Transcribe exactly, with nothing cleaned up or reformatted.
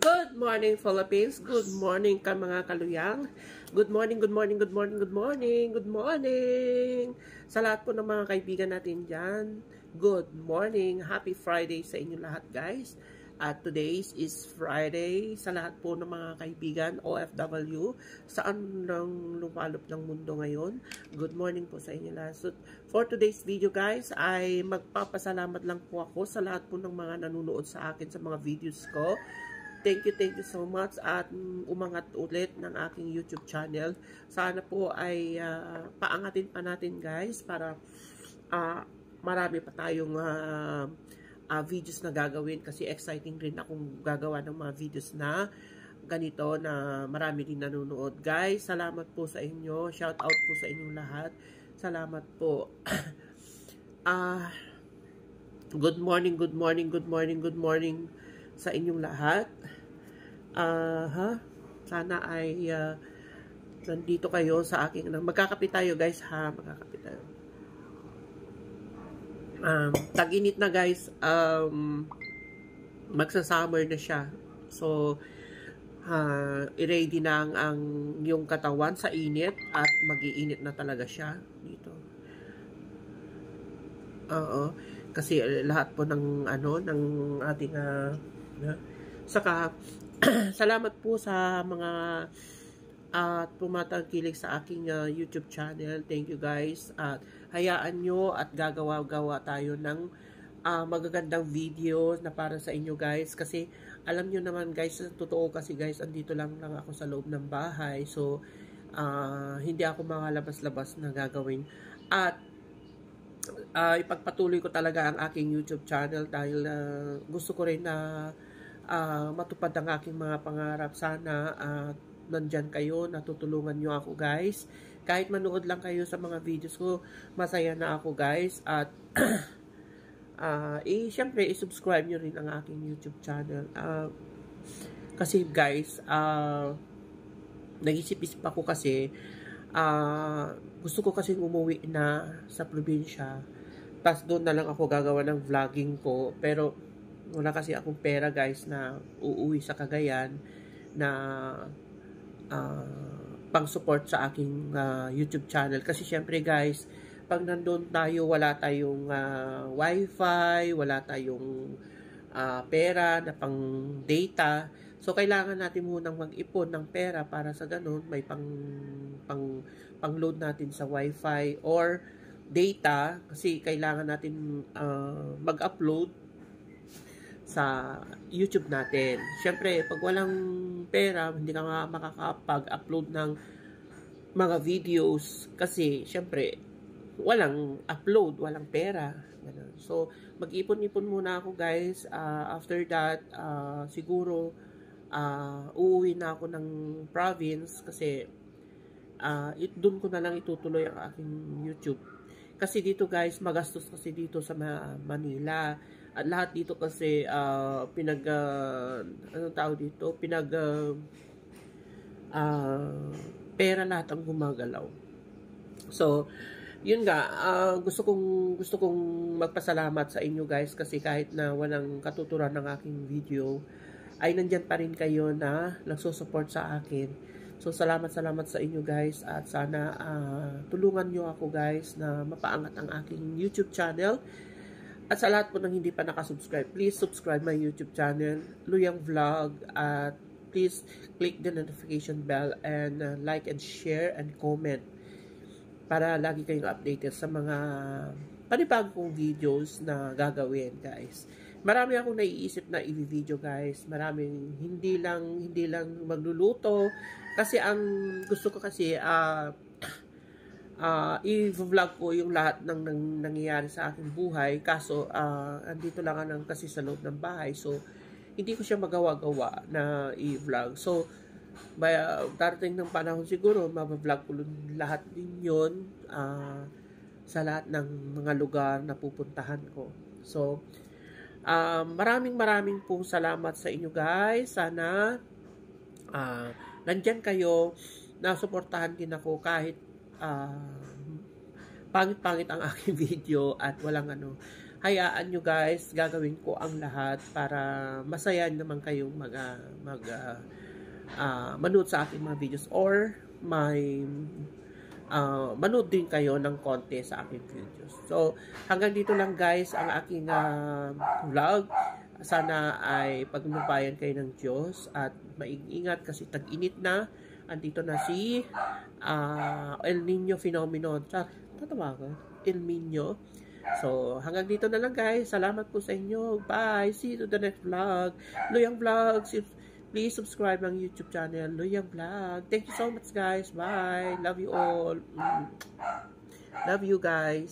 Good morning, Philippines. Good morning ka mga kaluyang. Good morning, good morning, good morning, good morning, good morning. Sa lahat po ng mga kaibigan natin dyan, good morning. Happy Friday sa inyo lahat, guys. At today's is Friday sa lahat po ng mga kaibigan, O F W, saan nang lumalop ng mundo ngayon. Good morning po sa inyo lahat. So, for today's video, guys, ay magpapasalamat lang po ako sa lahat po ng mga nanonood sa akin sa mga videos ko. Thank you, thank you so much at umangat ulit ng aking YouTube channel. Sana po ay uh, paangatin pa natin, guys, para uh, marami pa tayong uh, uh, videos na gagawin kasi exciting rin akong gagawa ng mga videos na ganito na marami din nanonood. Guys, salamat po sa inyo. Shout out po sa inyong lahat. Salamat po. uh, good morning, good morning, good morning, good morning sa inyong lahat. Uh, ha? Sana ay uh, nandito kayo sa aking... Magkakapit tayo, guys, ha? Magkakapit tayo. Um, tag-init na, guys. Um, magsa-summer na siya. So, uh, i-ready na ang, ang yung katawan sa init at mag-iinit na talaga siya dito. Oo. Kasi lahat po ng ano ng ating uh, uh, saka salamat po sa mga at uh, pumatangkilik sa aking uh, YouTube channel. Thank you, guys. At hayaan nyo at gagawa-gawa tayo ng uh, magagandang videos na para sa inyo, guys. Kasi alam nyo naman, guys, totoo kasi, guys, andito lang lang ako sa loob ng bahay. So, uh, hindi ako makalabas-labas na gagawin. At uh, ipagpatuloy ko talaga ang aking YouTube channel dahil uh, gusto ko rin na Uh, matupad ang aking mga pangarap. Sana uh, nandyan kayo, natutulungan nyo ako, guys. Kahit manood lang kayo sa mga videos ko, masaya na ako, guys. At uh, eh, syempre, i-subscribe nyo rin ang aking YouTube channel. Uh, kasi, guys, uh, nag-isip-isip ako kasi uh, gusto ko kasi umuwi na sa probinsya. Tapos doon na lang ako gagawa ng vlogging ko. Pero wala kasi akong pera, guys, na uuwi sa Cagayan na uh, pang-support sa aking uh, YouTube channel. Kasi syempre, guys, pag nandun tayo, wala tayong uh, wifi, wala tayong uh, pera na pang data. So, kailangan natin munang mag-ipon ng pera para sa ganun, may pang, pang, pang-load natin sa wifi or data kasi kailangan natin uh, mag-upload sa YouTube natin. Siyempre, pag walang pera, hindi ka nga makakapag-upload ng mga videos kasi, siyempre, walang upload, walang pera. Ganun. So, mag-ipon-ipon muna ako, guys. Uh, after that, uh, siguro, uh, uuwi na ako ng province kasi uh, it, dun ko na lang itutuloy ang aking YouTube. Kasi dito, guys, magastos kasi dito sa Manila. At lahat dito kasi uh, pinag uh, anong tawag dito? Pinag uh, uh, pera lahat ang gumagalaw. So, yun nga, uh, gusto kong gusto kong magpasalamat sa inyo, guys, kasi kahit na walang katuturan ng aking video ay nandiyan pa rin kayo na nagsusupport sa akin. So, salamat salamat sa inyo, guys, at sana uh, tulungan nyo ako, guys, na mapaangat ang aking YouTube channel. At sa lahat po ng hindi pa nakasubscribe, please subscribe my YouTube channel, Luyang Vlog, at please click the notification bell and uh, like and share and comment para lagi kayong updated sa mga panibagong videos na gagawin, guys. Marami akong naiisip na i-video, guys. Maraming hindi lang hindi lang magluluto kasi ang gusto ko kasi ah uh, Uh, i-vlog ko yung lahat ng, ng nangyayari sa aking buhay. Kaso, uh, andito lang ang kasi sa loob ng bahay. So, hindi ko siya magawa-gawa na i-vlog. So, by, uh, darating ng panahon siguro, mabavlog ko lahat din yun uh, sa lahat ng mga lugar na pupuntahan ko. So, uh, maraming maraming pong salamat sa inyo, guys. Sana, uh, nandyan kayo, nasuportahan din ako kahit Uh, pangit-pangit ang aking video at walang ano. hayaan nyo guys, gagawin ko ang lahat para masaya naman kayong mag, uh, mag uh, uh, manood sa aking mga videos or may uh, manood din kayo ng konti sa aking videos. So, hanggang dito lang guys ang aking uh, vlog. Sana ay pagnubayan kayo ng Diyos at maingat kasi tag-init na. Andito na si uh, El Nino phenomenon. Char, tatawa ka? El Nino. So, hanggang dito na lang guys. Salamat po sa inyo. Bye. See you to the next vlog. Luyang Vlog. Please subscribe ng YouTube channel. Luyang Vlog. Thank you so much guys. Bye. Love you all. Love you guys.